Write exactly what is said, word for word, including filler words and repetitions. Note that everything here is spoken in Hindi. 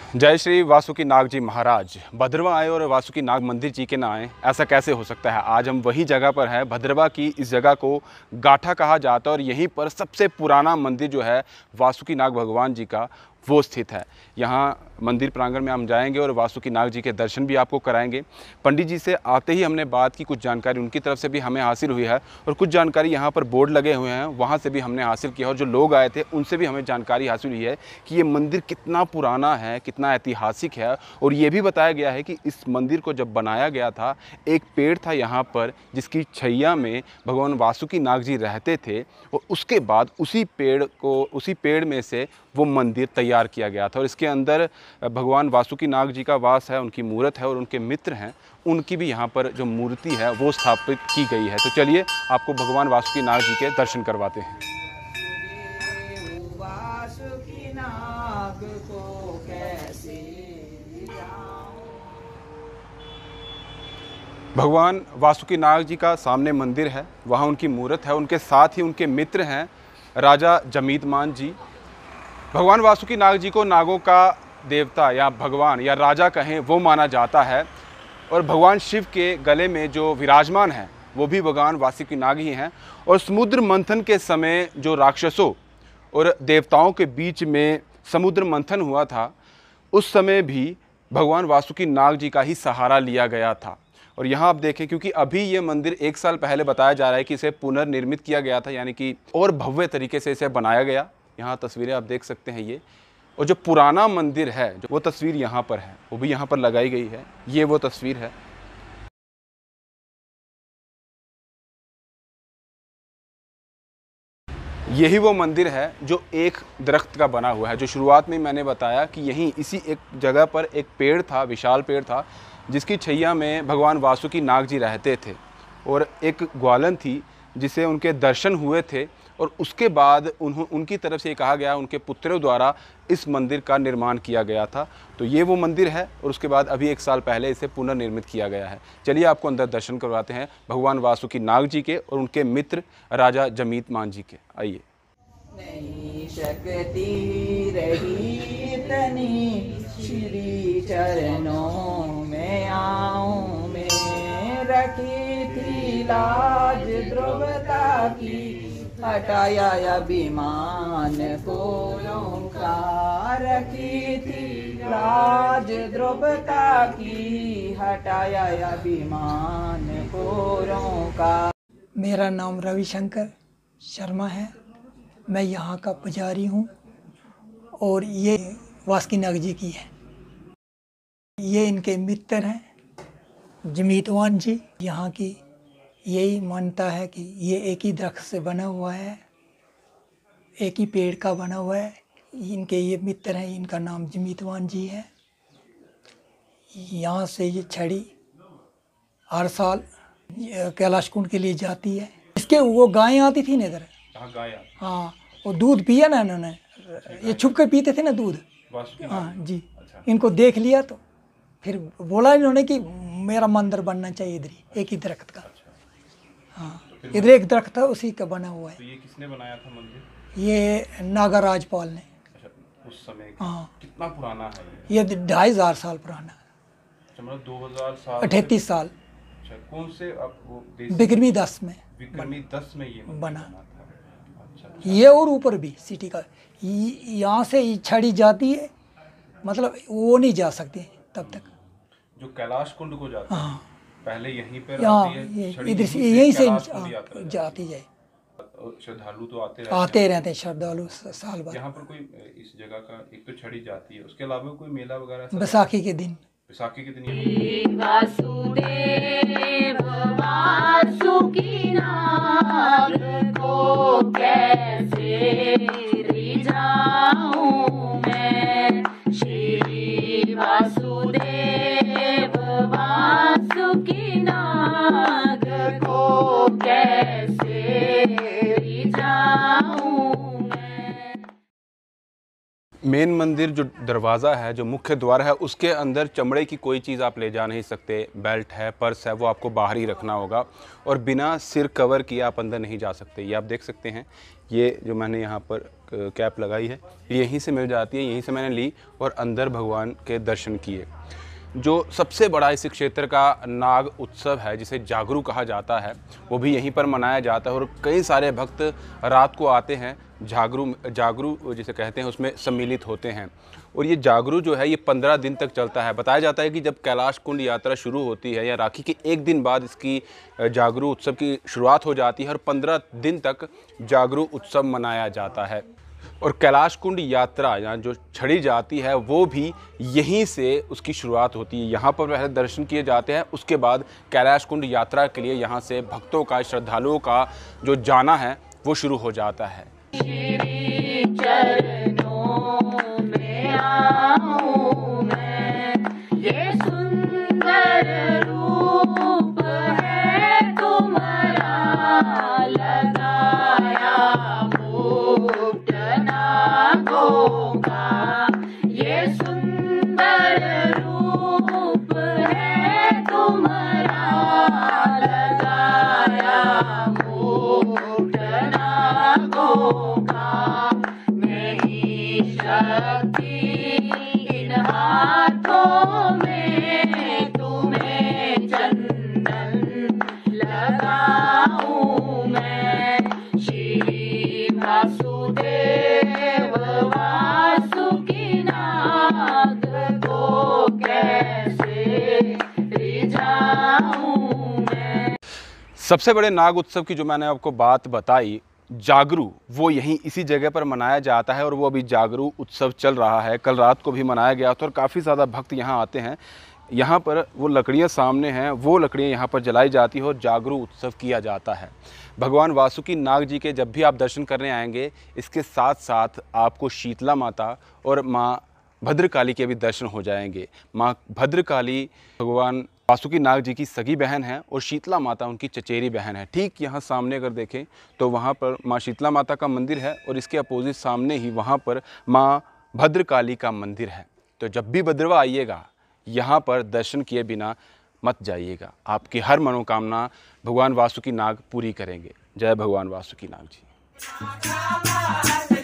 जय श्री वासुकी नाग जी महाराज। भद्रवा आए और वासुकी नाग मंदिर जी के ना आए, ऐसा कैसे हो सकता है। आज हम वही जगह पर हैं। भद्रवा की इस जगह को गाठा कहा जाता है और यहीं पर सबसे पुराना मंदिर जो है वासुकी नाग भगवान जी का वो स्थित है। यहाँ मंदिर प्रांगण में हम जाएंगे और वासुकी नाग जी के दर्शन भी आपको कराएंगे। पंडित जी से आते ही हमने बात की, कुछ जानकारी उनकी तरफ से भी हमें हासिल हुई है और कुछ जानकारी यहाँ पर बोर्ड लगे हुए हैं वहाँ से भी हमने हासिल किया और जो लोग आए थे उनसे भी हमें जानकारी हासिल हुई है कि ये मंदिर कितना पुराना है, कितना ऐतिहासिक है। और ये भी बताया गया है कि इस मंदिर को जब बनाया गया था, एक पेड़ था यहाँ पर जिसकी छैया में भगवान वासुकी नाग जी रहते थे और उसके बाद उसी पेड़ को उसी पेड़ में से वो मंदिर तैयार किया गया था। और इसके अंदर भगवान वासुकी नाग जी का वास है, उनकी मूर्त है और उनके मित्र हैं, उनकी भी यहाँ पर जो मूर्ति है वो स्थापित की गई है। तो चलिए आपको भगवान वासुकी नाग जी के दर्शन करवाते हैं। भगवान वासुकी नाग जी का सामने मंदिर है, वहाँ उनकी मूर्त है, उनके साथ ही उनके मित्र हैं राजा जमीतमान जी। भगवान वासुकी नाग जी को नागों का देवता या भगवान या राजा कहें वो माना जाता है और भगवान शिव के गले में जो विराजमान है वो भी भगवान वासुकी नाग ही हैं। और समुद्र मंथन के समय जो राक्षसों और देवताओं के बीच में समुद्र मंथन हुआ था, उस समय भी भगवान वासुकी नाग जी का ही सहारा लिया गया था। और यहाँ आप देखें, क्योंकि अभी ये मंदिर एक साल पहले बताया जा रहा है कि इसे पुनर्निर्मित किया गया था, यानी कि और भव्य तरीके से इसे बनाया गया। यहाँ तस्वीरें आप देख सकते हैं ये, और जो पुराना मंदिर है जो वो तस्वीर यहाँ पर है वो भी यहाँ पर लगाई गई है। ये वो तस्वीर है। यही वो मंदिर है जो एक दरख्त का बना हुआ है। जो शुरुआत में मैंने बताया कि यहीं इसी एक जगह पर एक पेड़ था, विशाल पेड़ था, जिसकी छैया में भगवान वासुकी नाग जी रहते थे और एक ग्वालन थी जिसे उनके दर्शन हुए थे। और उसके बाद उन्हों उनकी तरफ से ये कहा गया, उनके पुत्रों द्वारा इस मंदिर का निर्माण किया गया था। तो ये वो मंदिर है और उसके बाद अभी एक साल पहले इसे पुनर्निर्मित किया गया है। चलिए आपको अंदर दर्शन करवाते हैं भगवान वासुकी नाग जी के और उनके मित्र राजा जमीतमान जी के। आइए। नहीं शक्ति रही तनी श्री चरणों में आऊं मैं, रखी थी लाज द्रुवता की, हटाया अभिमान कोरों का, रखी थी लाज द्रुवता की, हटाया अभिमान कोरों का। मेरा नाम रविशंकर शर्मा है, मैं यहाँ का पुजारी हूँ और ये वासुकी नाग जी की है। ये इनके मित्र हैं जमीतवान जी। यहाँ की यही मानता है कि ये एक ही दरख्त से बना हुआ है, एक ही पेड़ का बना हुआ है। इनके ये मित्र हैं, इनका नाम जमीतवान जी है। यहाँ से ये छड़ी हर साल कैलाश कुंड के लिए जाती है। इसके वो गायें आती थी ना इधर। हाँ, वो दूध पिया ना इन्होंने, ये छुप कर पीते थे ना दूध। हाँ जी। अच्छा। इनको देख लिया तो फिर बोला इन्होंने कि मेरा मंदिर बनना चाहिए इधर ही, एक ही दरख्त का। हाँ, तो इधर एक दरख्त था उसी का बना हुआ है। तो ये किसने बनाया था मंदिर? ये नागा राजपाल ने। अच्छा, उस समय। हाँ। कितना पुराना है ये? ये ढाई हजार साल पुराना है। मतलब दो हजार साल, अठतीस साल। अच्छा, कौन से अब वो विक्रमी दस में विक्रमी दस में ये बना, बना था। अच्छा, अच्छा। ये और ऊपर भी सिटी का, यहाँ से छड़ी जाती है, मतलब वो नहीं जा सकती तब तक जो कैलाश कुंड को जाता है। हाँ, पहले यहीं पर यहाँ आती है, इधर से यहीं से जाती है। श्रद्धालु तो आते रहते आते रहते हैं श्रद्धालु साल भर। यहाँ पर कोई इस जगह का एक तो छड़ी जाती है, उसके अलावा कोई मेला वगैरह? बैसाखी के दिन। बैसाखी के दिन। वासुदेव वासुकी नाग को कैसे रिझाऊं मैं, श्री वासुदेव वासुकी नाग को कैसे रिझाऊं मैं। मेन मंदिर जो दरवाज़ा है, जो मुख्य द्वार है, उसके अंदर चमड़े की कोई चीज़ आप ले जा नहीं सकते। बेल्ट है, पर्स है, वो आपको बाहर ही रखना होगा और बिना सिर कवर किए आप अंदर नहीं जा सकते। ये आप देख सकते हैं, ये जो मैंने यहाँ पर कैप लगाई है यहीं से मिल जाती है, यहीं से मैंने ली और अंदर भगवान के दर्शन किए। जो सबसे बड़ा इस क्षेत्र का नाग उत्सव है जिसे जागरू कहा जाता है वो भी यहीं पर मनाया जाता है और कई सारे भक्त रात को आते हैं, जागरू जागरू जिसे कहते हैं उसमें सम्मिलित होते हैं। और ये जागरू जो है ये पंद्रह दिन तक चलता है। बताया जाता है कि जब कैलाश कुंड यात्रा शुरू होती है या राखी के एक दिन बाद इसकी जागरू उत्सव की शुरुआत हो जाती है और पंद्रह दिन तक जागरू उत्सव मनाया जाता है। और कैलाश कुंड यात्रा या जो छड़ी जाती है वो भी यहीं से उसकी शुरुआत होती है। यहाँ पर पहले दर्शन किए जाते हैं, उसके बाद कैलाश कुंड यात्रा के लिए यहाँ से भक्तों का, श्रद्धालुओं का जो जाना है वो शुरू हो जाता है। श्री चरणों में आऊं मैं, ये सुंदर रूप है तुम्हारा, लगाया मुकुट नागों का, ये सुंदर रूप है तुम्हारा, लगाया मुकुट नागों का, नहीं शक्ति इन हाथों में, तुम्हें चंदन लगाऊं मैं, श्री वासुदेव वासुकी नाग को कैसे रिझाऊं मैं। सबसे बड़े नाग उत्सव की जो मैंने आपको बात बताई, जागरू, वो यहीं इसी जगह पर मनाया जाता है और वो अभी जागरू उत्सव चल रहा है। कल रात को भी मनाया गया था और काफ़ी ज़्यादा भक्त यहाँ आते हैं। यहाँ पर वो लकड़ियाँ सामने हैं, वो लकड़ियाँ यहाँ पर जलाई जाती है और जागरू उत्सव किया जाता है। भगवान वासुकी नाग जी के जब भी आप दर्शन करने आएंगे, इसके साथ साथ आपको शीतला माता और माँ भद्रकाली के भी दर्शन हो जाएंगे। माँ भद्रकाली भगवान वासुकी नाग जी की सगी बहन है और शीतला माता उनकी चचेरी बहन है। ठीक यहाँ सामने अगर देखें तो वहाँ पर माँ शीतला माता का मंदिर है और इसके अपोजिट सामने ही वहाँ पर माँ भद्रकाली का मंदिर है। तो जब भी भद्रवा आइएगा यहाँ पर दर्शन किए बिना मत जाइएगा, आपकी हर मनोकामना भगवान वासुकी नाग पूरी करेंगे। जय भगवान वासुकी नाग जी।